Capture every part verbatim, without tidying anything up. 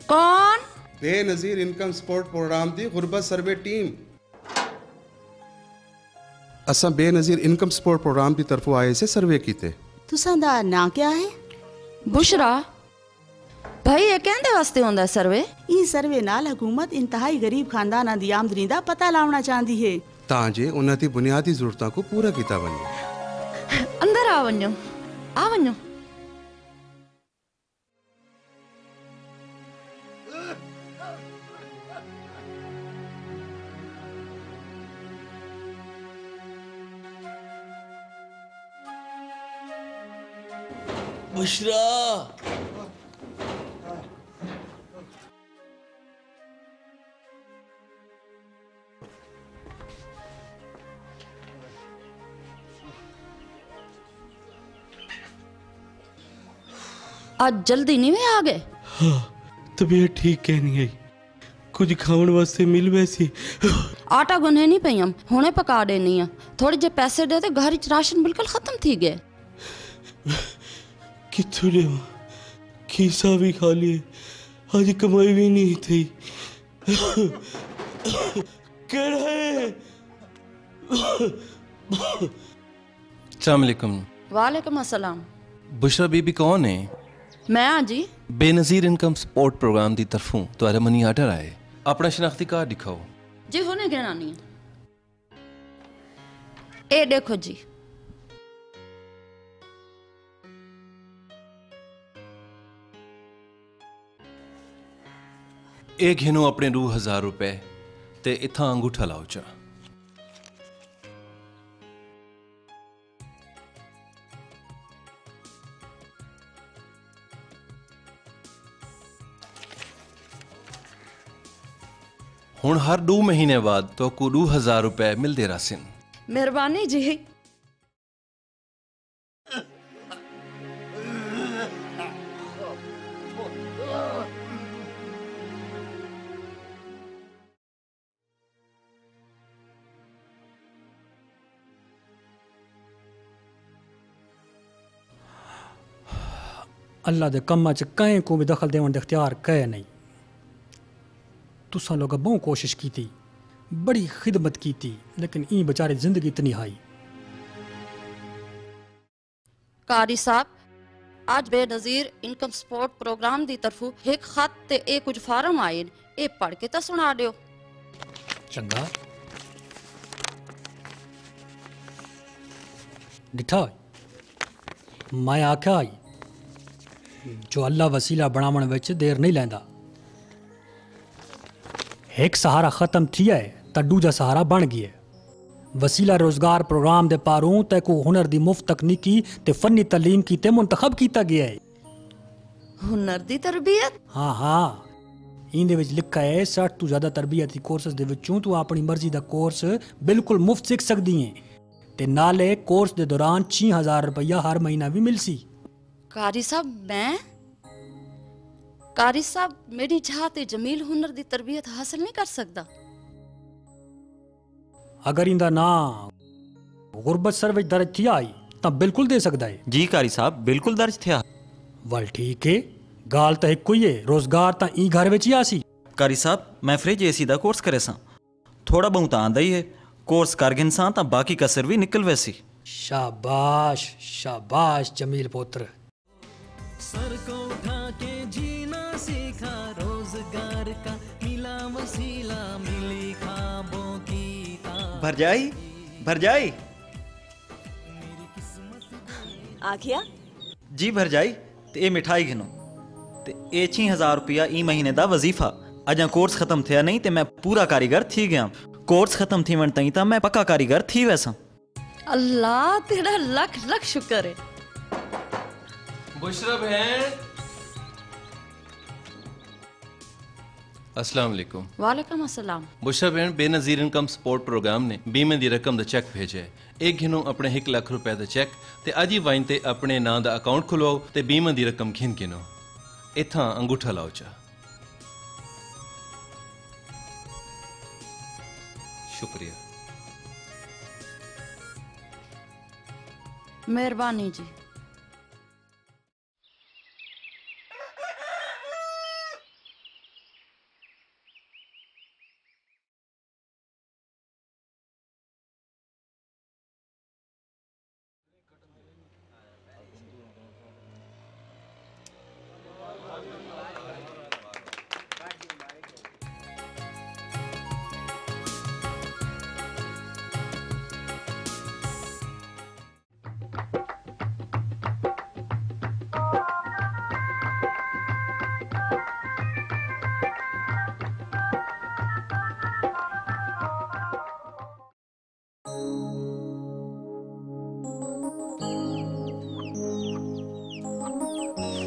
कौन? Benazir income support programme दी गुरबत सर्वे टीम। असा बेनज़ीर इनकम सपोर्ट प्रोग्राम की तरफों आए से सर्वे कीते। तुसां दा नाम क्या है? बुशरा। भाई ये कहंदे वास्ते होंदा है सर्वे? ई सर्वे नाल हुकूमत इंतहाई गरीब खानदानां दी आमदनी दा पता लावना चाहती है तांजे उन्हां दी बुनियादी ज़रूरतां को पूरा कीता वञे। अंदर आ वञो, आ वञो। बुशरा, आज जल्दी नहीं वे आ गए? हाँ, तबीयत ठीक कहनी है, कुछ खाने वास्ते मिल वैसी। आटा गुने नहीं पई हम हुणे पका देनी है। थोड़े जे पैसे दे ते घर च राशन बिल्कुल खत्म थी गए। किथों लेवा, खीसा भी खा लिए, आज कमाई भी नहीं थी। केड़ा है? अस्सलाम वालेकुम। वालेकुम अस्सलाम। बुशरा बीबी कौन है? मैं हाँ जी। बेनज़ीर इनकम सपोर्ट प्रोग्राम की तरफों तुम्हारा मनी आर्डर आए। अपना शनाख्ती कार्ड दिखाओ। जी हुणे गिना नहीं है। ए देखो जी। एक घिनो अपने रू हजार रुपए ते इथा अंगूठा लाओ चा। हुण हर दो महीने बाद तो को दो हजार रुपए मिलते रासिन। मेहरबानी जी। अल्लाह दे कम्मा च कहीं को भी दखल देवन दे इख्तियार कहे नहीं। तुसां लोग बहुत कोशिश की थी, बड़ी खिदमत की थी, लेकिन ई बेचारे जिंदगी इतनी हाई। कारी साहब, आज बेनज़ीर इनकम सपोर्ट प्रोग्राम दी तरफों एक खत ते ए कुछ फार्म आए न, ए पढ़ के तो सुना दियो। चंगा डिठा मैं आख्या आई जो अल्लाह वसीला बनावन विच देर नहीं लैंदा। एक सहारा खत्म थी है तो दूजा सहारा बन गया। वसीला रोजगार प्रोग्राम दे पारों ते को हुनर दी मुफ्त तकनीकी ते फनी तालीम की ते मुंतखब किया गया है। हुनर दी तरबियत? हाँ हाँ, इंदे विच लिखा है साठ तो ज्यादा तरबियती कोर्सेस दे विचों तू अपनी मर्जी दा कोर्स बिल्कुल मुफ्त सीख सकदी है ते नाले कोर्स दे दौरान छह हजार रुपया हर महीना भी मिलसी। कारी साहब मैं कारी साहब मेरी चाहते जमील हुनर दी तरबियत हासिल नहीं कर सकता। अगर इंदा ना गुरबत सर्वे दर्ज थी आई तो बिल्कुल दे सकता है। जी कारी साहब बिल्कुल दर्ज थे। वल ठीक है, गाल तो एक ही है, रोजगार तो ई घर विच ही आसी। कारी साहब मैं फ्रिज एसी दा कोर्स करे सा, थोड़ा बहुत आंदा ही है, कोर्स कर गिन सा तो बाकी कसर भी निकल वैसी। शाबाश शाबाश जमील पुत्र। सर को उठा के जीना सीखा, रोजगार का मिला वसीला, मिली ख्वाबों की ताब। भरजाई भरजाई आखिया जी भरजाई ते ए मिठाई गिनो ते ए छह हजार रुपया ई महीने दा वजीफा। अजा कोर्स खत्म थिया नहीं ते मैं पूरा कारीगर थी गया। कोर्स खत्म थी वन तई ता मैं पक्का कारीगर थी वैसा। अल्लाह तेरा लख लख शुक्र है। बुशरा बहन। अस्सलाम वालेकुम। वालेकुम अस्सलाम। बुशरा बहन, बेनज़ीर इनकम सपोर्ट प्रोग्राम ने बीमे दी रकम दा चेक भेजे है। एक घिनो अपने एक लाख रुपए दा चेक ते अज ही वाइन ते अपने नां दा अकाउंट खुलवाओ ते बीमे दी रकम घिन गिनो। इथा अंगूठा लाओ चा। शुक्रिया। मेहरबानी जी।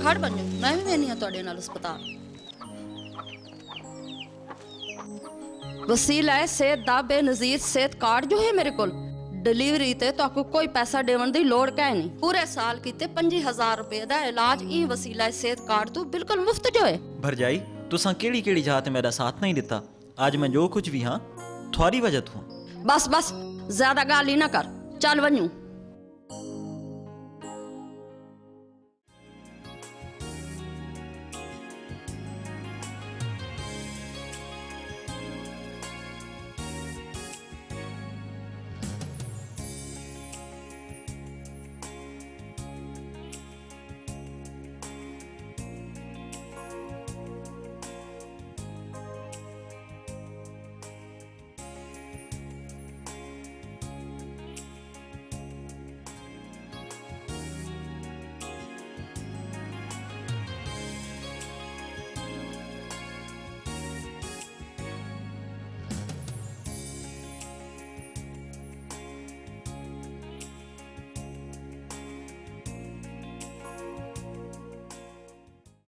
खड़ बनो, मैं भी वेनी हां तुहाडे नाल अस्पताल। वसीला है सेहत दा बेनज़ीर सेहत कार्ड जो है मेरे कोल। डिलीवरी ते तो कोई पैसा देवन दी लोड़ कै नहीं। पूरे साल कीते पंजी हजार रुपए दा इलाज ई वसीला सेहत कार्ड तो बिल्कुल मुफ्त जो है। भरजाई तुसां केड़ी केड़ी जगह ते मेरा साथ नहीं दिता। आज मैं जो कुछ भी हाँ थोड़ी वजह तू। बस बस ज्यादा गाली ना कर, चल वन्यू।